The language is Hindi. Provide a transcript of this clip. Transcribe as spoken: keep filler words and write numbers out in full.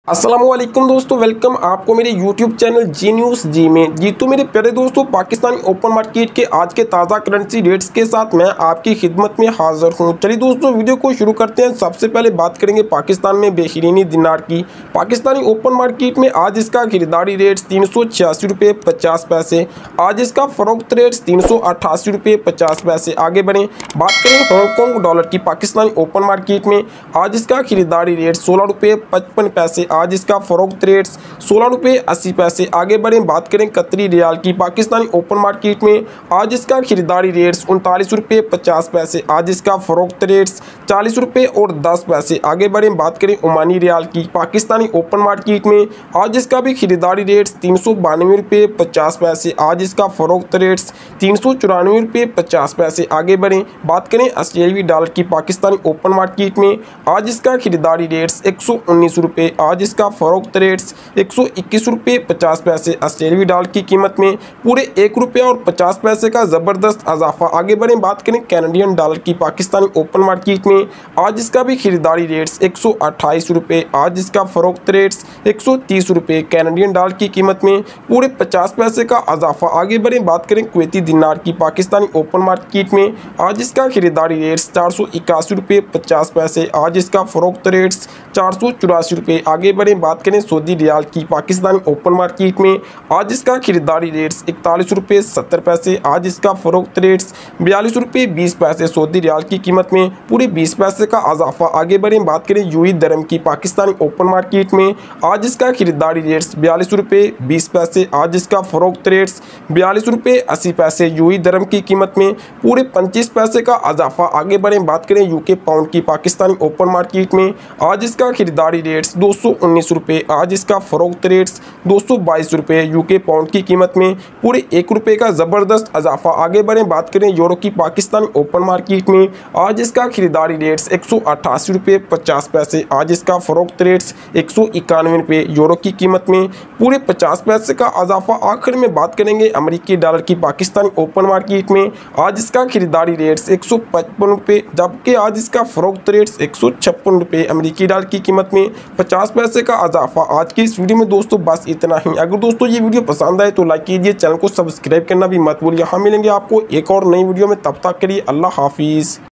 अस्सलामुअलैकुम दोस्तों, वेलकम आपको मेरे यूट्यूब चैनल जी न्यूज़ जी में। जी तो मेरे प्यारे दोस्तों, पाकिस्तानी ओपन मार्केट के आज के ताज़ा करेंसी रेट्स के साथ मैं आपकी खिदमत में हाजिर हूं। चलिए दोस्तों, वीडियो को शुरू करते हैं। सबसे पहले बात करेंगे पाकिस्तान में बेशरीनी दिनार की। पाकिस्तानी ओपन मार्केट में आज इसका खरीदारी रेट तीन सौ छियासी रुपये पचास पैसे, आज इसका फरोख्त रेट तीन सौ अट्ठासी रुपये पचास पैसे। आगे बढ़ें, बात करें हांगकॉन्ग डॉलर की। पाकिस्तानी ओपन मार्केट में आज इसका खरीदारी रेट सोलह रुपये पचपन पैसे, आज इसका फरोख्त रेट सोलह रुपये अस्सी पैसे। आगे बढ़ें, बात करें कतरी रियाल की। पाकिस्तानी ओपन मार्केट में आज इसका खरीदारी रेट उनतालीस रुपये पचास पैसे, आज इसका फरोख्त रेट चालीस रुपये और दस पैसे। आगे बढ़ें, बात करें ओमानी रियाल की। पाकिस्तानी ओपन मार्केट में आज इसका भी खरीदारी रेट तीन सौ बानवे रुपये पचास पैसे, आज इसका फरोख्त रेट तीन सौ चौरानवे रुपये पचास पैसे। आगे बढ़ें, बात करें ऑस्ट्रेलियाई डॉलर की। पाकिस्तानी ओपन मार्केट में आज इसका खरीदारी रेट एक सौ उन्नीस रुपये, आज इसका फरोख्त रेट एक सौ इक्कीस रुपये पचास पैसे। ऑस्ट्रेलियाई डॉलर की कीमत में पूरे एक रुपया और पचास पैसे का ज़बरदस्त इजाफा। आगे बढ़ें, बात करें कैनेडियन डॉलर की। पाकिस्तानी ओपन मार्केट में आज इसका भी खरीदारी रेट एक सौ अट्ठाईस रुपये, आज इसका फरोख्त रेट एक सौ तीस रुपये। कैनेडियन डॉलर की कीमत में पूरे पचास पैसे का इजाफा। आगे बढ़ें, बात करें कुवैती दिनार की। पाकिस्तानी ओपन मार्केट में आज इसका खरीदारी रेट चार सौ इक्यासी रुपये पचास पैसे, आज इसका फरोख्त रेट चार सौ चौरासी रुपये। आगे बढ़ें, बात करें सऊदी रियाल की। पाकिस्तानी ओपन मार्केट में आज इसका खरीदारी रेट इकतालीस रुपये सत्तर पैसे, आज इसका फरोख्त रेट बयालीस रुपये बीस पैसे। सऊदी रियाल की कीमत में पूरे बीस पैसे का इजाफा। आगे बढ़ें, बात करें यूएई दरम की। पाकिस्तानी ओपन मार्केट में आज इसका खरीदारी रेट बयालीस रुपये बीस पैसे, आज इसका फरोख्त रेट बयालीस रुपये अस्सी पैसे। यूएई दरम की कीमत में पूरे पच्चीस पैसे का इजाफा। आगे बढ़ें, बात करें यूके पाउंड की। पाकिस्तानी ओपन मार्केट में आज इसका खरीदारी रेट दो सौ उन्नीस रुपये, आज इसका फरोख्त रेट दो सौ बाईस रुपये। यूके पाउंड की कीमत में पूरे एक रुपये का ज़बरदस्त इजाफा। आगे बढ़ें, बात करें यूरो की। पाकिस्तानी ओपन मार्केट में आज इसका खरीदारी रेट एक सौ अट्ठासी रुपये पचास पैसे, आज इसका फरोख्त रेट एक सौ इक्यानवे रुपये। यूरो की कीमत में पूरे पचास पैसे का इजाफा। आखिर में बात करेंगे अमेरिकी डॉलर की। पाकिस्तानी ओपन मार्केट में आज इसका खरीदारी रेट एक सौ पचपन रुपये, जबकि आज इसका फरोख्त रेट एक सौ छप्पन रुपये। अमेरिकी डॉलर की कीमत में पचास पैसे का इजाफा। आज की इस वीडियो में दोस्तों बस इतना ही। अगर दोस्तों ये वीडियो पसंद आए तो लाइक कीजिए, चैनल को सब्सक्राइब करना भी मत भूलिए। हम मिलेंगे आपको एक और नई वीडियो में, तब तक के लिए अल्लाह हाफिज़।